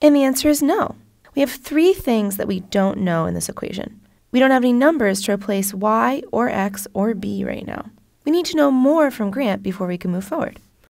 And the answer is no. We have three things that we don't know in this equation. We don't have any numbers to replace y or x or b right now. We need to know more from Grant before we can move forward.